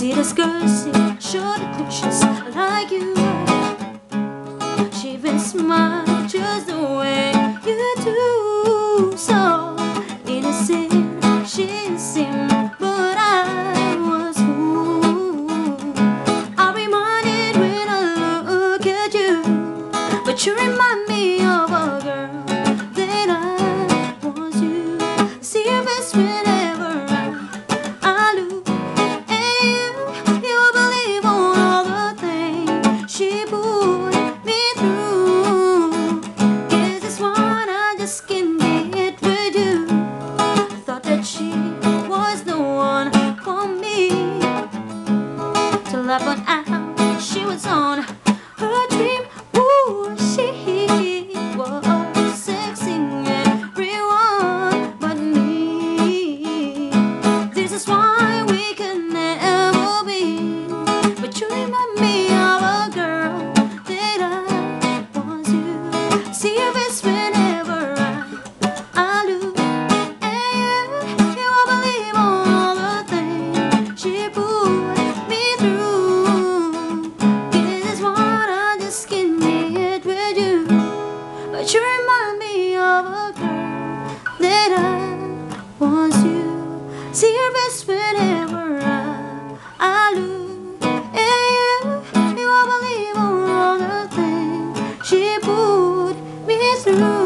see this girl sit short and just like you. She even smiled just the way you do. So innocent she seemed, but I was fooled. I'm reminded when I look at you, but you remind me of a girl that I want you. See your face whenever I look at you. You believe on all the things she put me through. Guess this one I just can't get with you. Thought that she was the one for me to love, but out she was on her dream. Ooh, she was sexing everyone but me. This is why we can never be. But you remind me of a girl that I want you. See your face whenever I look at you. You won't believe all the things she put me through. This is what I just can't get with you. But you remind me of a girl that I want you. See your face whenever I look at you. You won't believe all the things she put me through.